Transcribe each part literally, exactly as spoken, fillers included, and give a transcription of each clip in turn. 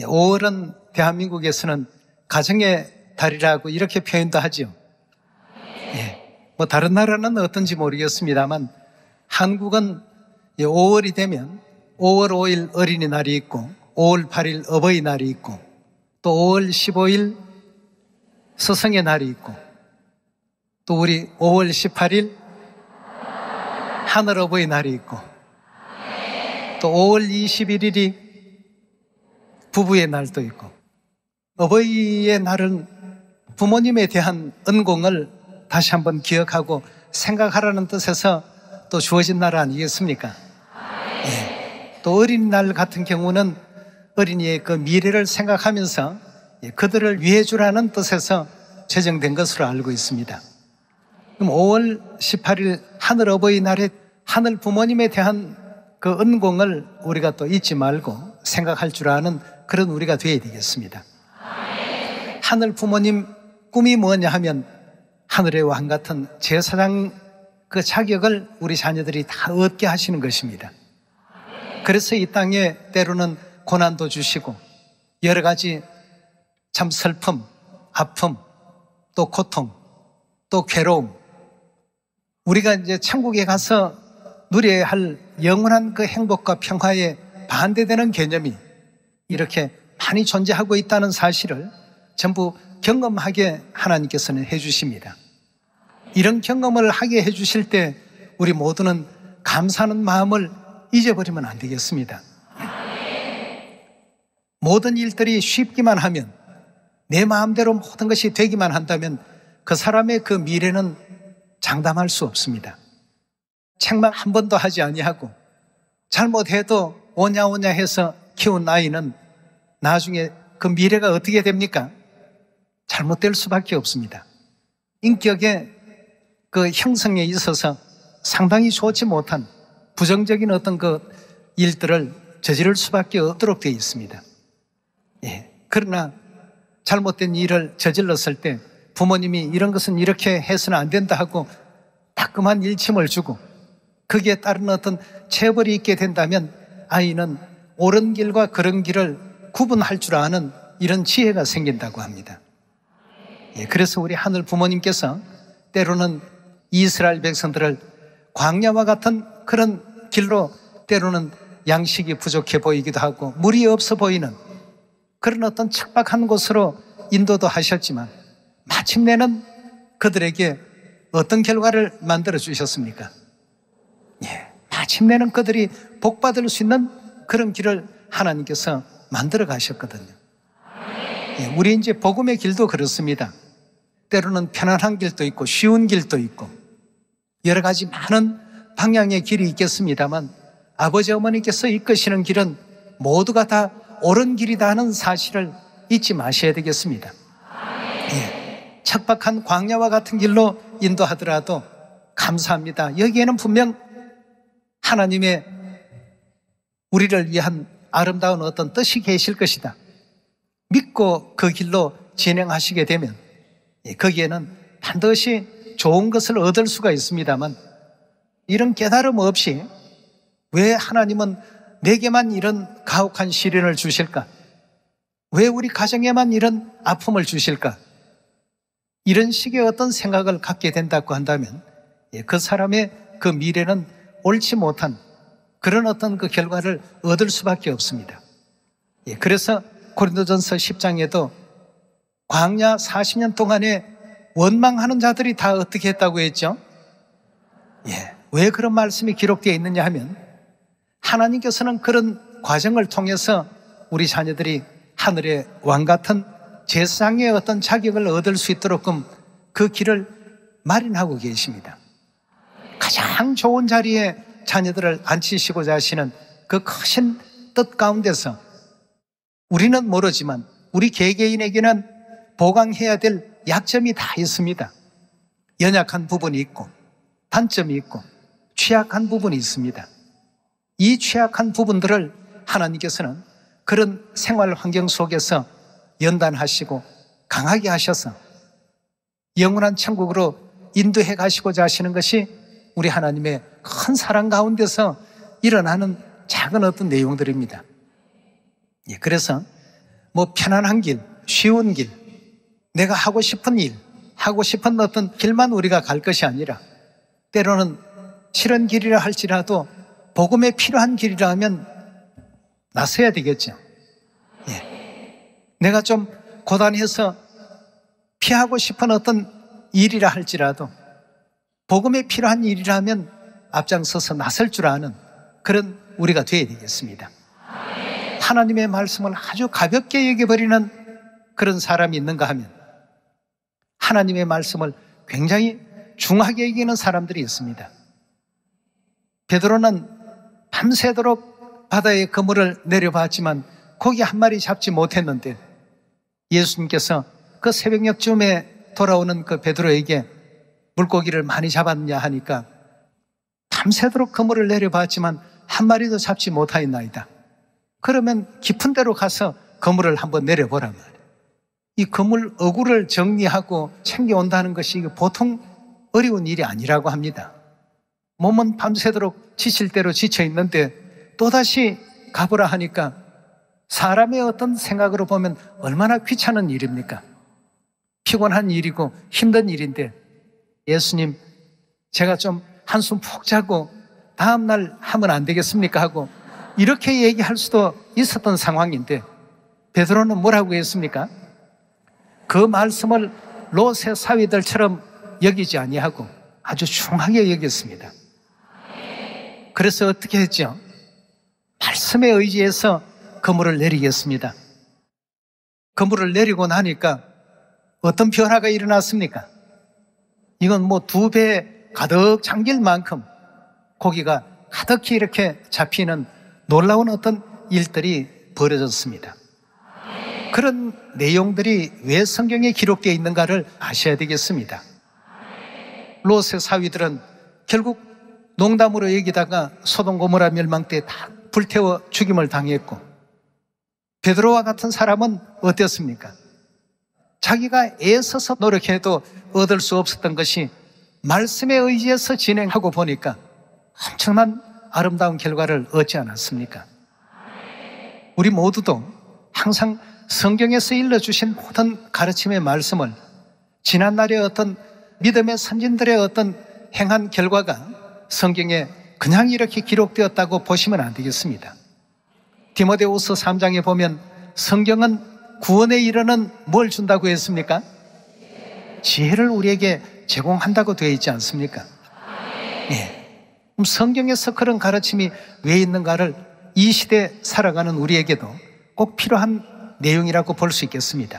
오월은 대한민국에서는 가정의 달이라고 이렇게 표현도 하죠. 예. 뭐 다른 나라는 어떤지 모르겠습니다만 한국은 오월이 되면 오월 오일 어린이날이 있고 오월 팔일 어버이날이 있고 또 오월 십오일 스승의 날이 있고 또 우리 오월 십팔일 하늘 어버이날이 있고 또 오월 이십일일이 부부의 날도 있고 어버이의 날은 부모님에 대한 은공을 다시 한번 기억하고 생각하라는 뜻에서 또 주어진 날 아니겠습니까? 예. 또 어린이날 같은 경우는 어린이의 그 미래를 생각하면서 그들을 위해 주라는 뜻에서 제정된 것으로 알고 있습니다. 그럼 오월 십팔일 하늘 어버이날에 하늘 부모님에 대한 그 은공을 우리가 또 잊지 말고 생각할 줄 아는 그런 우리가 되어야 되겠습니다. 하늘 부모님 꿈이 뭐냐 하면 하늘의 왕 같은 제사장 그 자격을 우리 자녀들이 다 얻게 하시는 것입니다. 그래서 이 땅에 때로는 고난도 주시고 여러 가지 참 슬픔, 아픔, 또 고통, 또 괴로움, 우리가 이제 천국에 가서 누려야 할 영원한 그 행복과 평화에 반대되는 개념이 이렇게 많이 존재하고 있다는 사실을 전부 경험하게 하나님께서는 해주십니다. 이런 경험을 하게 해주실 때 우리 모두는 감사하는 마음을 잊어버리면 안 되겠습니다. 모든 일들이 쉽기만 하면, 내 마음대로 모든 것이 되기만 한다면 그 사람의 그 미래는 장담할 수 없습니다. 책망 한 번도 하지 아니하고 잘못해도 오냐오냐 해서 키운 아이는 나중에 그 미래가 어떻게 됩니까? 잘못될 수밖에 없습니다. 인격의 그 형성에 있어서 상당히 좋지 못한 부정적인 어떤 그 일들을 저지를 수밖에 없도록 되어 있습니다. 예. 그러나 잘못된 일을 저질렀을 때 부모님이 이런 것은 이렇게 해서는 안 된다 하고 따끔한 일침을 주고 거기에 따른 어떤 체벌이 있게 된다면 아이는 옳은 길과 그른 길을 구분할 줄 아는 이런 지혜가 생긴다고 합니다. 예, 그래서 우리 하늘 부모님께서 때로는 이스라엘 백성들을 광야와 같은 그런 길로 때로는 양식이 부족해 보이기도 하고 물이 없어 보이는 그런 어떤 척박한 곳으로 인도도 하셨지만 마침내는 그들에게 어떤 결과를 만들어 주셨습니까? 예, 마침내는 그들이 복받을 수 있는 그런 길을 하나님께서 만들어 가셨거든요. 예, 우리 이제 복음의 길도 그렇습니다. 때로는 편안한 길도 있고 쉬운 길도 있고 여러 가지 많은 방향의 길이 있겠습니다만 아버지 어머니께서 이끄시는 길은 모두가 다 옳은 길이다 하는 사실을 잊지 마셔야 되겠습니다. 예, 척박한 광야와 같은 길로 인도하더라도 감사합니다. 여기에는 분명 하나님의 우리를 위한 아름다운 어떤 뜻이 계실 것이다. 믿고 그 길로 진행하시게 되면 거기에는 반드시 좋은 것을 얻을 수가 있습니다만 이런 깨달음 없이 왜 하나님은 내게만 이런 가혹한 시련을 주실까? 왜 우리 가정에만 이런 아픔을 주실까? 이런 식의 어떤 생각을 갖게 된다고 한다면 그 사람의 그 미래는 옳지 못한 그런 어떤 그 결과를 얻을 수밖에 없습니다. 그래서 고린도전서 십 장에도 광야 사십 년 동안에 원망하는 자들이 다 어떻게 했다고 했죠? 예, 왜 그런 말씀이 기록되어 있느냐 하면 하나님께서는 그런 과정을 통해서 우리 자녀들이 하늘의 왕 같은 제사장의 어떤 자격을 얻을 수 있도록끔 그 길을 마련하고 계십니다. 가장 좋은 자리에 자녀들을 앉히시고자 하시는 그 크신 뜻 가운데서 우리는 모르지만 우리 개개인에게는 보강해야 될 약점이 다 있습니다. 연약한 부분이 있고 단점이 있고 취약한 부분이 있습니다. 이 취약한 부분들을 하나님께서는 그런 생활 환경 속에서 연단하시고 강하게 하셔서 영원한 천국으로 인도해 가시고자 하시는 것이 우리 하나님의 큰 사랑 가운데서 일어나는 작은 어떤 내용들입니다. 예, 그래서 뭐 편안한 길, 쉬운 길, 내가 하고 싶은 일, 하고 싶은 어떤 길만 우리가 갈 것이 아니라 때로는 싫은 길이라 할지라도 복음에 필요한 길이라면 나서야 되겠죠. 예. 내가 좀 고단해서 피하고 싶은 어떤 일이라 할지라도 복음에 필요한 일이라면 앞장서서 나설 줄 아는 그런 우리가 되어야 되겠습니다. 하나님의 말씀을 아주 가볍게 여겨버리는 그런 사람이 있는가 하면 하나님의 말씀을 굉장히 중하게 여기는 사람들이 있습니다. 베드로는 밤새도록 바다에 그물을 내려봤지만 고기 한 마리 잡지 못했는데 예수님께서 그 새벽녘쯤에 돌아오는 그 베드로에게 물고기를 많이 잡았냐 하니까 밤새도록 그물을 내려봤지만 한 마리도 잡지 못하였나이다. 그러면 깊은 데로 가서 그물을 한번 내려보라 말이에요. 이 그물 어구를 정리하고 챙겨온다는 것이 보통 어려운 일이 아니라고 합니다. 몸은 밤새도록 지칠 대로 지쳐 있는데 또다시 가보라 하니까 사람의 어떤 생각으로 보면 얼마나 귀찮은 일입니까? 피곤한 일이고 힘든 일인데 예수님, 제가 좀 한숨 푹 자고 다음날 하면 안 되겠습니까? 하고 이렇게 얘기할 수도 있었던 상황인데 베드로는 뭐라고 했습니까? 그 말씀을 롯의 사위들처럼 여기지 아니하고 아주 중하게 여겼습니다. 그래서 어떻게 했죠? 말씀에 의지해서 그물을 내리겠습니다. 그물을 내리고 나니까 어떤 변화가 일어났습니까? 이건 뭐 두 배 가득 잠길 만큼 고기가 가득히 이렇게 잡히는 놀라운 어떤 일들이 벌어졌습니다. 그런 내용들이 왜 성경에 기록되어 있는가를 아셔야 되겠습니다. 롯의 사위들은 결국 농담으로 여기다가 소돔 고모라 멸망 때 다 불태워 죽임을 당했고 베드로와 같은 사람은 어땠습니까? 자기가 애써서 노력해도 얻을 수 없었던 것이 말씀에 의지해서 진행하고 보니까 엄청난 아름다운 결과를 얻지 않았습니까? 우리 모두도 항상 성경에서 일러주신 모든 가르침의 말씀을 지난날의 어떤 믿음의 선진들의 어떤 행한 결과가 성경에 그냥 이렇게 기록되었다고 보시면 안 되겠습니다. 디모데후서 삼 장에 보면 성경은 구원에 이르는 뭘 준다고 했습니까? 지혜를 우리에게 제공한다고 되어 있지 않습니까? 예. 그럼 성경에서 그런 가르침이 왜 있는가를 이 시대에 살아가는 우리에게도 꼭 필요한 내용이라고 볼 수 있겠습니다.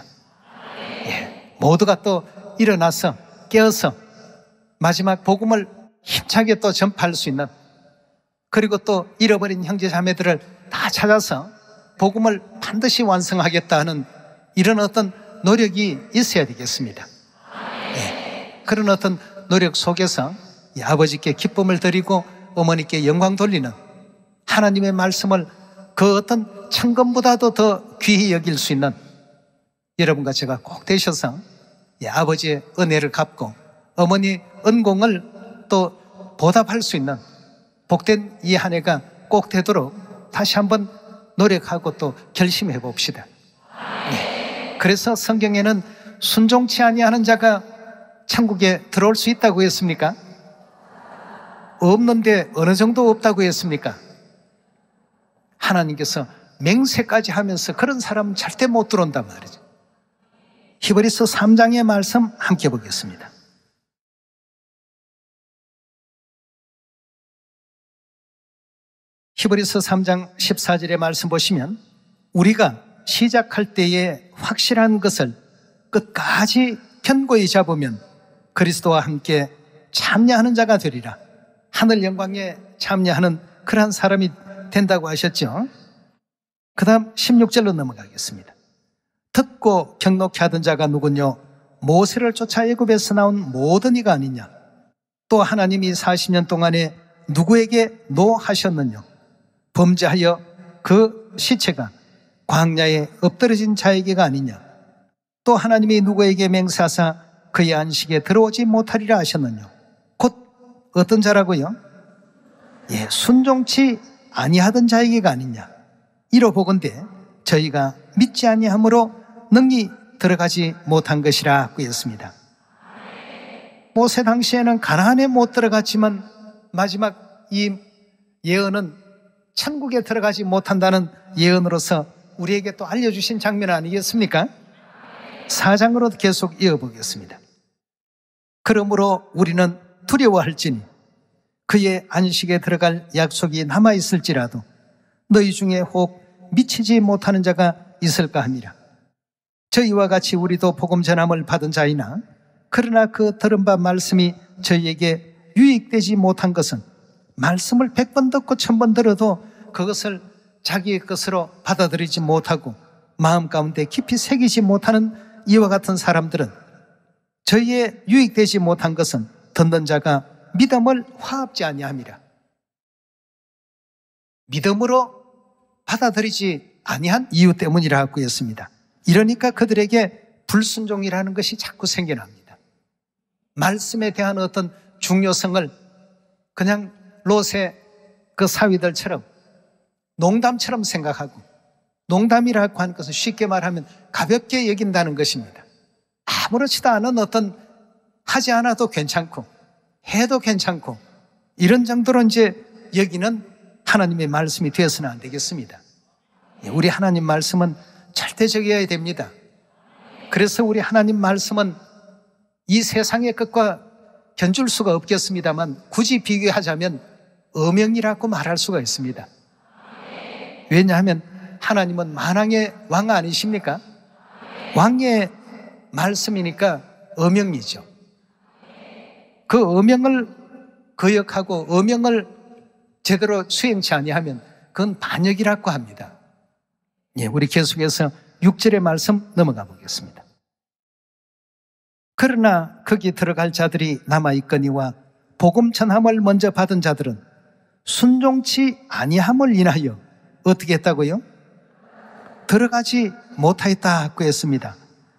예. 모두가 또 일어나서 깨어서 마지막 복음을 힘차게 또 전파할 수 있는, 그리고 또 잃어버린 형제 자매들을 다 찾아서 복음을 반드시 완성하겠다 하는 이런 어떤 노력이 있어야 되겠습니다. 예. 그런 어떤 노력 속에서 이 아버지께 기쁨을 드리고 어머니께 영광 돌리는 하나님의 말씀을 그 어떤 천금보다도 더 귀히 여길 수 있는 여러분과 제가 꼭 되셔서 이 아버지의 은혜를 갚고 어머니 은공을 또 보답할 수 있는 복된 이 한 해가 꼭 되도록 다시 한번 노력하고 또 결심해 봅시다. 네. 그래서 성경에는 순종치 아니하는 자가 천국에 들어올 수 있다고 했습니까? 없는데 어느 정도 없다고 했습니까? 하나님께서 맹세까지 하면서 그런 사람은 절대 못 들어온단 말이죠. 히브리서 삼 장의 말씀 함께 보겠습니다. 히브리서 삼 장 십사 절의 말씀 보시면 우리가 시작할 때에 확실한 것을 끝까지 견고히 잡으면 그리스도와 함께 참여하는 자가 되리라. 하늘 영광에 참여하는 그러한 사람이 된다고 하셨죠. 그 다음 십육 절로 넘어가겠습니다. 듣고 경록케 하던 자가 누구뇨? 모세를 쫓아 애굽에서 나온 모든 이가 아니냐? 또 하나님이 사십 년 동안에 누구에게 노하셨느냐? 범죄하여 그 시체가 광야에 엎드러진 자에게가 아니냐? 또 하나님이 누구에게 맹세하사 그의 안식에 들어오지 못하리라 하셨느냐? 곧 어떤 자라고요? 예, 순종치 아니하던 자에게가 아니냐? 이로 보건대 저희가 믿지 아니함으로 능히 들어가지 못한 것이라고 했습니다. 모세 당시에는 가나안에 못 들어갔지만 마지막 이 예언은 천국에 들어가지 못한다는 예언으로서 우리에게 또 알려주신 장면 아니겠습니까? 사 장으로 계속 이어보겠습니다. 그러므로 우리는 두려워할지니 그의 안식에 들어갈 약속이 남아있을지라도 너희 중에 혹 미치지 못하는 자가 있을까 함이라. 저희와 같이 우리도 복음 전함을 받은 자이나 그러나 그 들은 바 말씀이 저희에게 유익되지 못한 것은 말씀을 백 번 듣고 천 번 들어도 그것을 자기의 것으로 받아들이지 못하고 마음 가운데 깊이 새기지 못하는 이와 같은 사람들은 저희의 유익되지 못한 것은 듣는 자가 믿음을 화합지 아니함이라. 믿음으로 받아들이지 아니한 이유 때문이라고 했습니다. 이러니까 그들에게 불순종이라는 것이 자꾸 생겨납니다. 말씀에 대한 어떤 중요성을 그냥 롯의 그 사위들처럼 농담처럼 생각하고, 농담이라고 하는 것은 쉽게 말하면 가볍게 여긴다는 것입니다. 아무렇지도 않은 어떤 하지 않아도 괜찮고 해도 괜찮고 이런 정도로 이제 여기는 하나님의 말씀이 되어서는 안 되겠습니다. 우리 하나님 말씀은 절대적이어야 됩니다. 그래서 우리 하나님 말씀은 이 세상의 것과 견줄 수가 없겠습니다만 굳이 비교하자면 어명이라고 말할 수가 있습니다. 왜냐하면 하나님은 만왕의 왕 아니십니까? 왕의 말씀이니까 어명이죠. 그 어명을 거역하고 어명을 제대로 수행치 아니하면 그건 반역이라고 합니다. 예, 우리 계속해서 육 절의 말씀 넘어가 보겠습니다. 그러나 거기 들어갈 자들이 남아있거니와 복음 전함을 먼저 받은 자들은 순종치 아니함을 인하여 어떻게 했다고요? 들어가지 못하였다고 했습니다.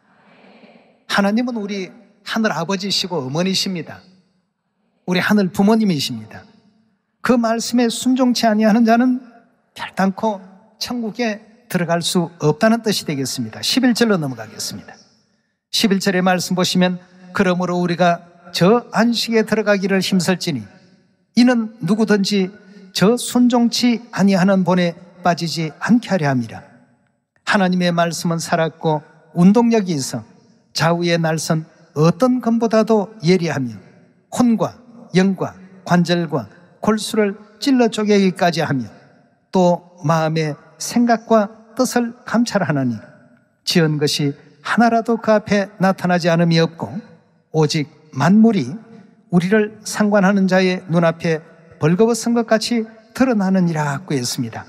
하나님은 우리 하늘 아버지시고 어머니십니다. 우리 하늘 부모님이십니다. 그 말씀에 순종치 아니하는 자는 결단코 천국에 들어갈 수 없다는 뜻이 되겠습니다. 십일 절로 넘어가겠습니다. 십일 절의 말씀 보시면 그러므로 우리가 저 안식에 들어가기를 힘쓸지니 이는 누구든지 저 순종치 아니하는 본에 빠지지 않게 하려 함이라. 하나님의 말씀은 살았고 운동력이 있어 좌우의 날선 어떤 검보다도 예리하며 혼과 영과 관절과 골수를 찔러 쪼개기까지 하며 또 마음의 생각과 뜻을 감찰하나니 지은 것이 하나라도 그 앞에 나타나지 않음이 없고 오직 만물이 우리를 상관하는 자의 눈앞에 벌거벗은 것 같이 드러나느니라고 했습니다.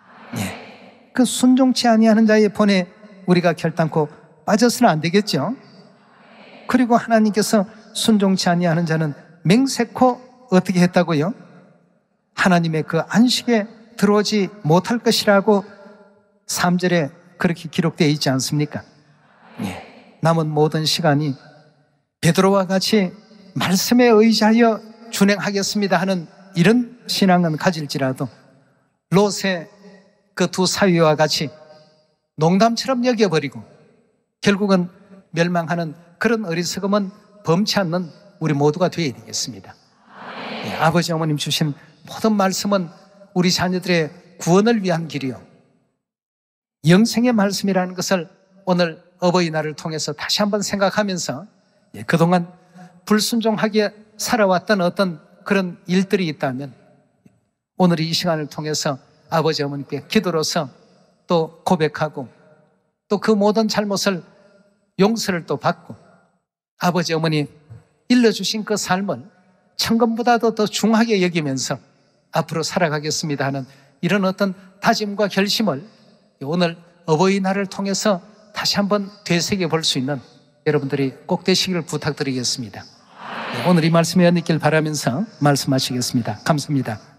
예. 그 순종치 아니하는 자의 본에 우리가 결단코 빠져서는 안 되겠죠. 그리고 하나님께서 순종치 아니하는 자는 맹세코 어떻게 했다고요? 하나님의 그 안식에 들어오지 못할 것이라고 삼 절에 그렇게 기록되어 있지 않습니까? 예. 남은 모든 시간이 베드로와 같이 말씀에 의지하여 준행하겠습니다 하는 이런 신앙은 가질지라도 롯의 그 두 사위와 같이 농담처럼 여겨버리고 결국은 멸망하는 그런 어리석음은 범치 않는 우리 모두가 되어야 되겠습니다. 예, 아버지 어머님 주신 모든 말씀은 우리 자녀들의 구원을 위한 길이요 영생의 말씀이라는 것을 오늘 어버이날을 통해서 다시 한번 생각하면서 예, 그동안 불순종하게 살아왔던 어떤 그런 일들이 있다면 오늘 이 시간을 통해서 아버지 어머니께 기도로서 또 고백하고 또 그 모든 잘못을 용서를 또 받고 아버지 어머니 일러주신 그 삶을 천금보다도 더 중하게 여기면서 앞으로 살아가겠습니다 하는 이런 어떤 다짐과 결심을 오늘 어버이날을 통해서 다시 한번 되새겨 볼 수 있는 여러분들이 꼭 되시기를 부탁드리겠습니다. 오늘 이 말씀에 恩있길 바라면서 말씀하시겠습니다. 감사합니다.